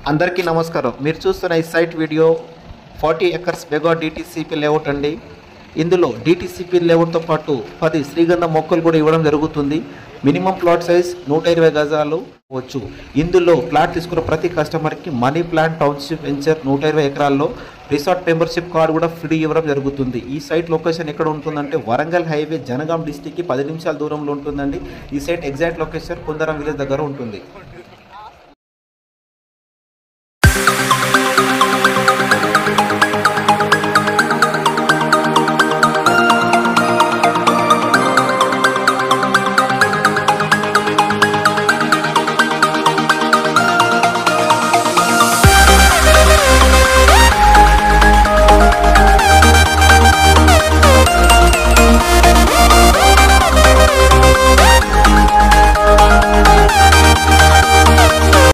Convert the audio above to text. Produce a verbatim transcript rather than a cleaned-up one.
అందరికీ నమస్కారం. మీరు చూస్తున్న ఈ site video forty acres mega DTCP layout అండి. ఇందులో డిటిసిపి లేఅవుట్తో పాటు పది శ్రీగంధ మొక్కలు కూడా ఇవ్వడం జరుగుతుంది. మినిమం ప్లాట్ సైజ్ నూట ఇరవై గజాలు వచ్చు. ఇందులో ప్లాట్ తీసుకున్న ప్రతి కస్టమర్కి మనీ ప్లాంట్ టౌన్షిప్ వెంచర్ నూట ఇరవై ఎకరాల్లో రిసార్ట్ మెంబర్షిప్ కార్డు కూడా ఫ్రీ ఇవ్వడం జరుగుతుంది. ఈ సైట్ లొకేషన్ ఎక్కడ ఉంటుందంటే వరంగల్ హైవే జనగాం డిస్టిక్కి పది నిమిషాల దూరంలో ఉంటుందండి. ఈ site exact location Kundaram village దగ్గర ఉంటుంది.